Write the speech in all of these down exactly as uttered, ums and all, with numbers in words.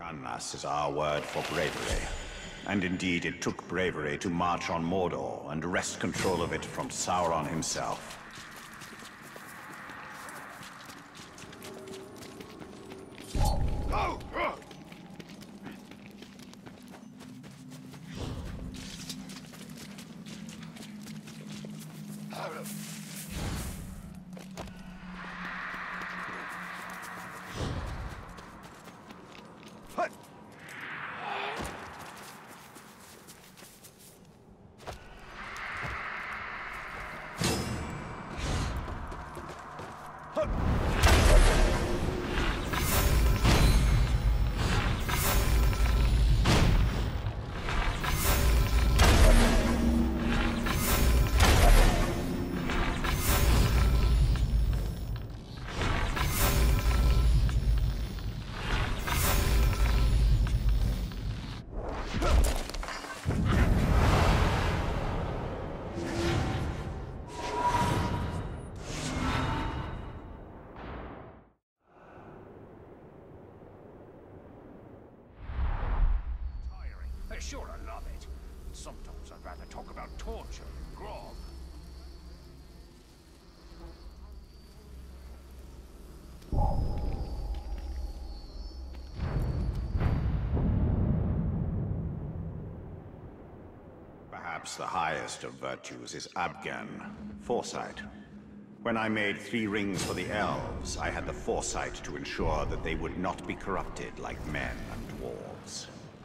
Rannas is our word for bravery. And indeed, it took bravery to march on Mordor and wrest control of it from Sauron himself. Sure, I love it. Sometimes I'd rather talk about torture and grog. Perhaps the highest of virtues is Abgan, foresight. When I made three rings for the elves, I had the foresight to ensure that they would not be corrupted like men and dwarves.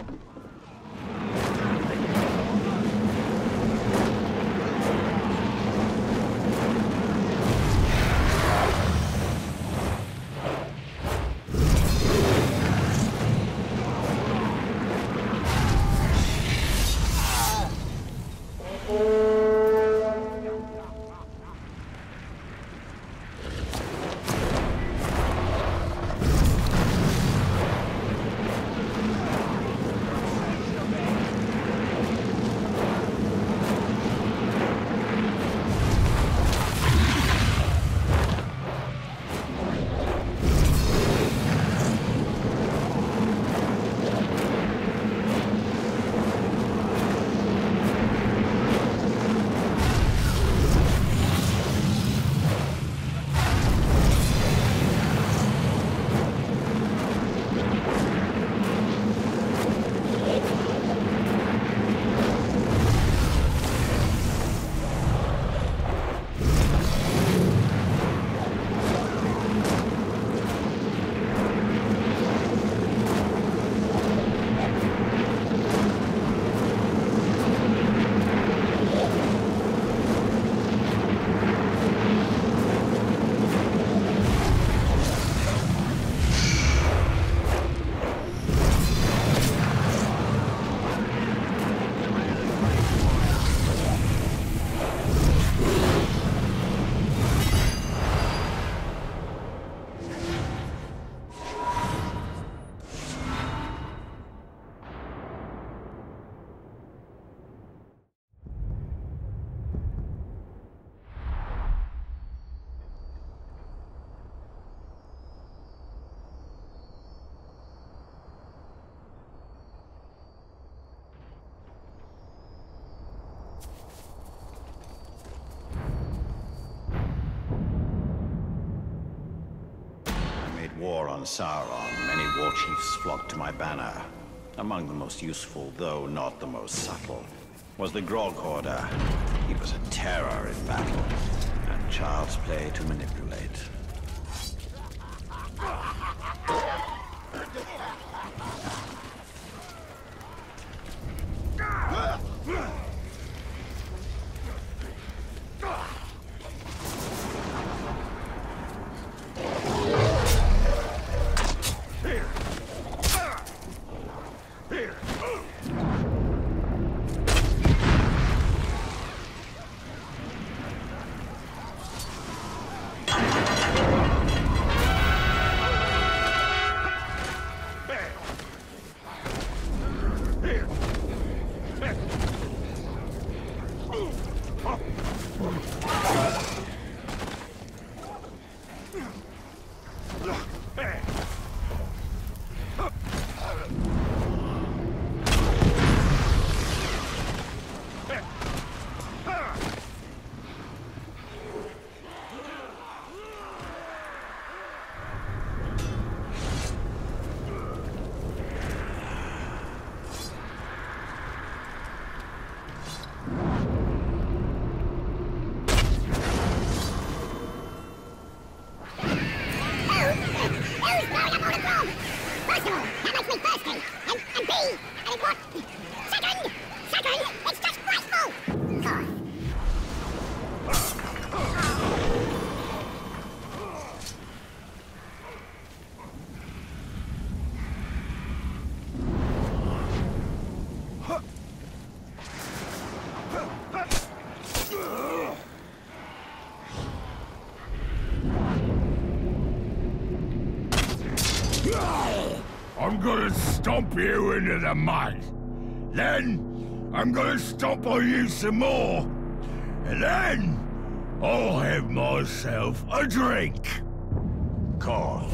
War on Sauron, many war chiefs flocked to my banner. Among the most useful, though not the most subtle, was the Grog Hoarder. He was a terror in battle, and child's play to manipulate. I'm gonna stomp you into the mud. Then, I'm gonna stomp on you some more. And then, I'll have myself a drink. Call.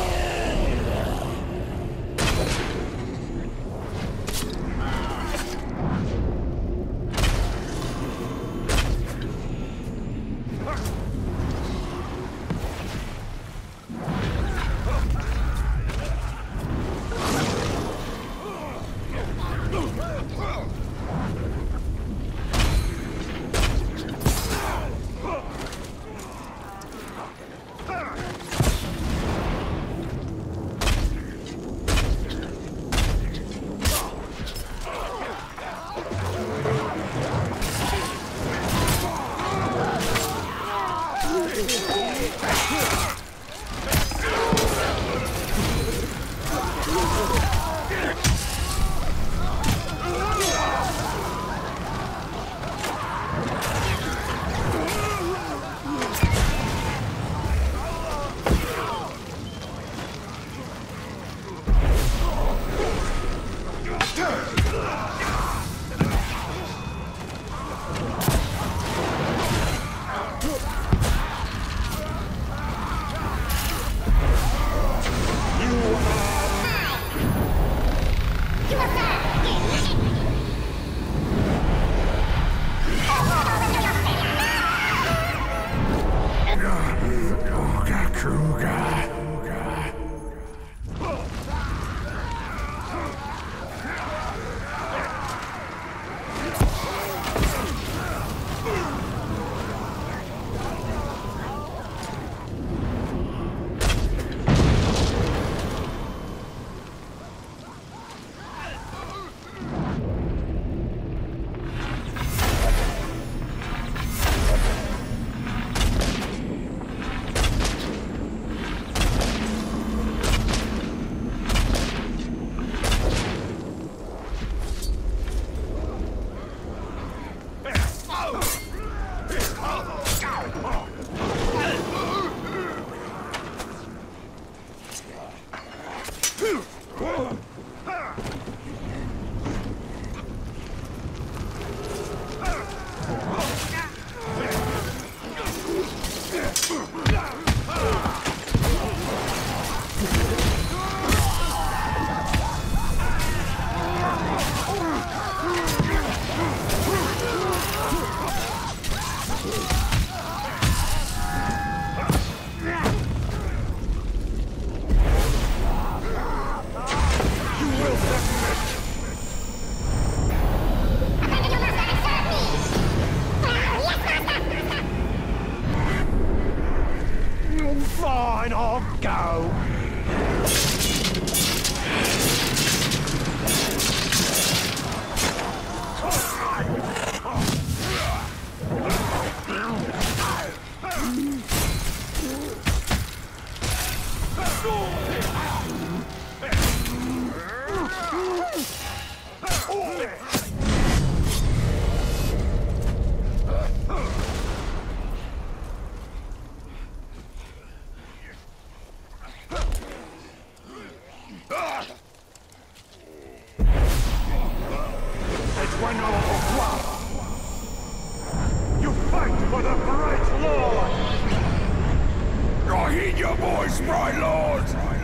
Fine, I'll go. You fight for the Bright Lord! I heed your voice, Bright Lord!